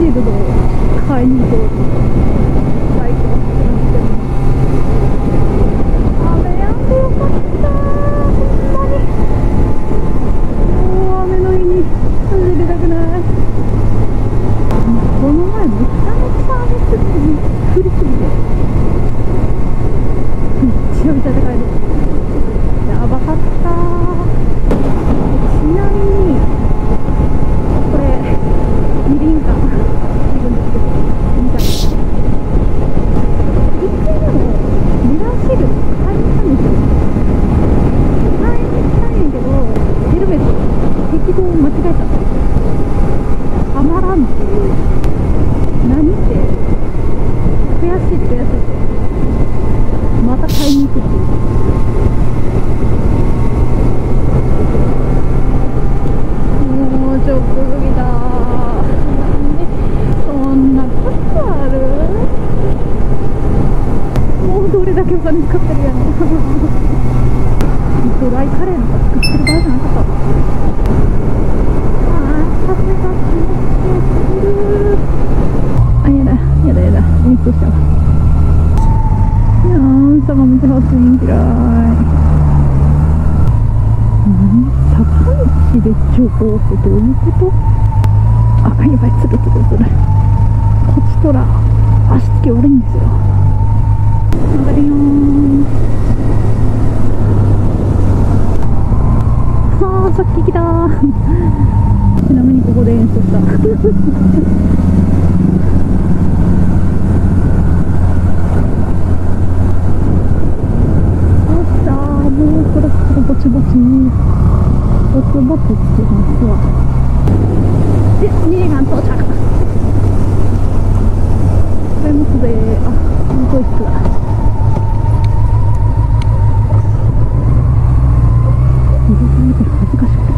ードの買いに行こう。最高。雨やんでよかった。ほんまにもう雨の日に走りたくない。この前めちゃめちゃ雨降りすぎてめっちゃびちゃで帰る。やばかった。ちなみにこれ二輪館いるんですけど、見た一回でもミラーシールド買いに行ったんですよ。買いに行ったんやけどヘルメット適当間違えた。はまらんっていう。何って悔しいってまた買いに行くっていう。もうショックすぎた。なんでそんなことある。もうどれだけお金使ってるやん。ドライカレーなんか作ってる場合じゃなかった。風が気持ちよすぎる。やだ演奏しちゃう。いやー坂道発言嫌い。坂道で徐行ってどういうこと。あ、やばい、つるこっちとら足つき悪いんですよ。上がるよー。はあ、さっき来たー。ちなみにここで演奏したもうころそろぼちぼちってますわ。で、2時間到着。これもすべあ、すごい人だ。入れ替えて恥ずかしくて。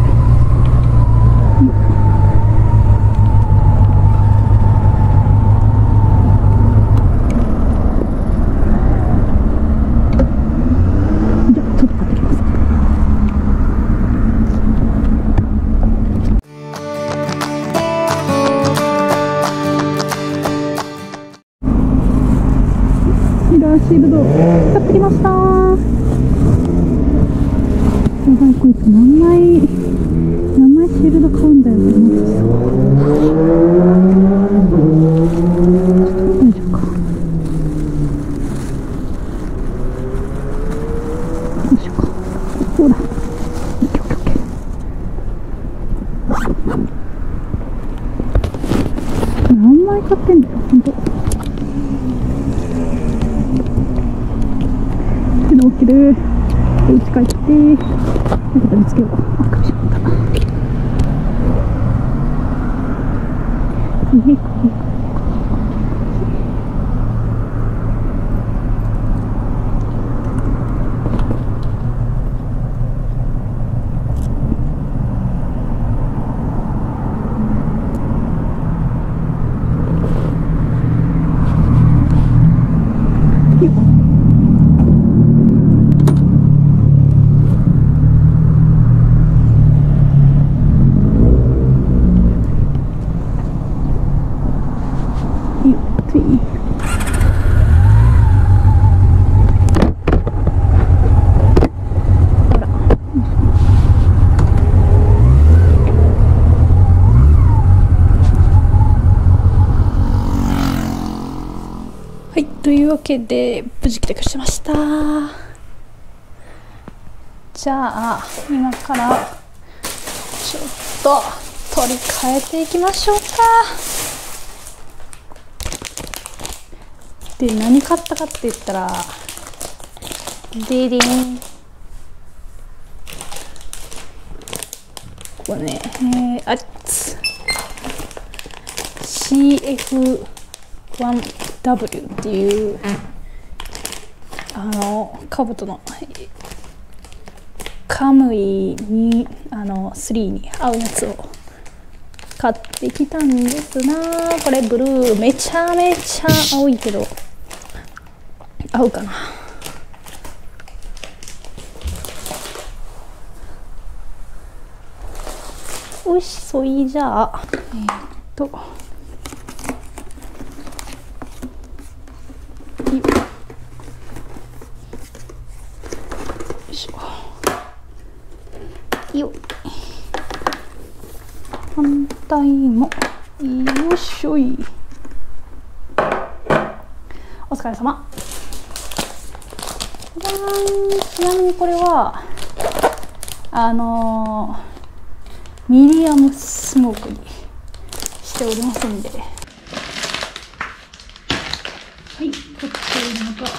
シールド買ってきました。やばい、こいつ何枚シールド買うんだよって思ってさ。大丈夫か。どうしようか。こうだ。オッケーオッケーオッケー。何枚買ってんだよ、ほんと。起きる。で、家帰って、なんか見つけよう。あ、かもしれなかった。はい、というわけで無事帰宅しました。じゃあ今からちょっと取り替えていきましょうか。で、何買ったかって言ったらデデン、これね、あっつ CF1W っていう兜のカムイに3に合うやつを買ってきたんですが、これブルーめちゃめちゃ青いけど合うかな。よし、そいじゃあいしょ。よっ。反対もよっしょい。お疲れ様。ちなみにこれはミディアムスモークにしておりますんで、はい、こっちのと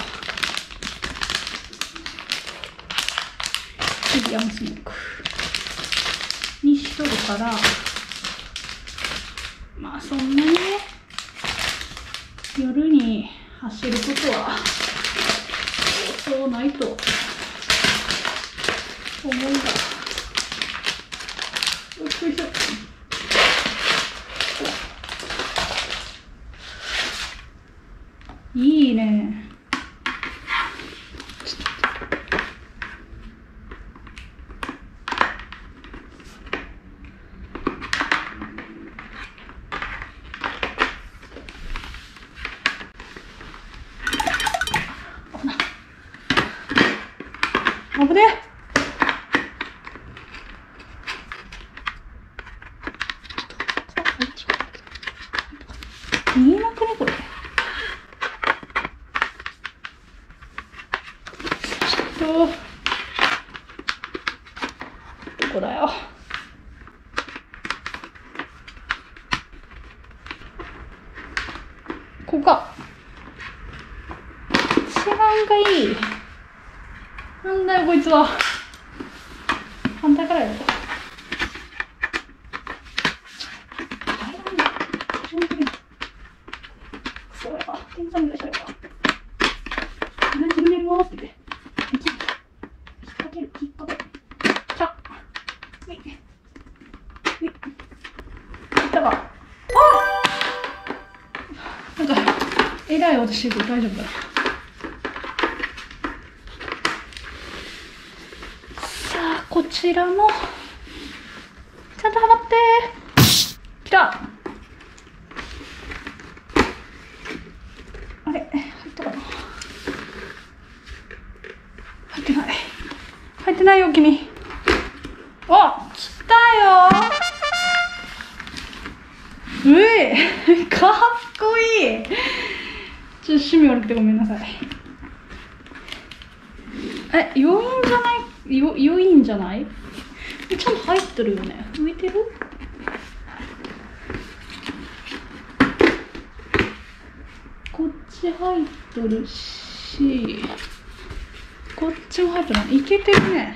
ミディアムスモークにしとるから、まあそんなにね夜に走ることはそうないと思うが、よいしょ。いいね。危ねえ。見えなくねこれ。どこだよ。ここか。一番がいい。なんだよこいつは。反対からやろう。そうやわ。天井に出しちゃうわ。何自分でやるわって言って。引っ掛ける、引っ掛ける。ちゃっ。はい。はい。いったか。あっ！なんか、えらい音してるけど大丈夫かな。こちらもちゃんとはまってきた。あれ入ったかな。入ってない、入ってないよ君。あ、来たよ。うえかっこいい。ちょっと趣味悪くてごめんなさい。余韻じゃない？余韻じゃない？ちゃんと入ってるよね。浮いてる？こっち入っとるし、こっちも入っとるね。いけてるね。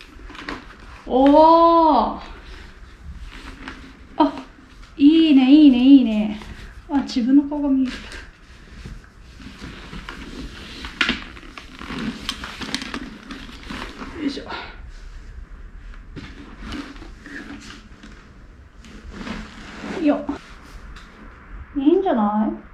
おー。あ、いいね、いいね、いいね。あ、自分の顔が見える。よいしょ。よっ。いいんじゃない？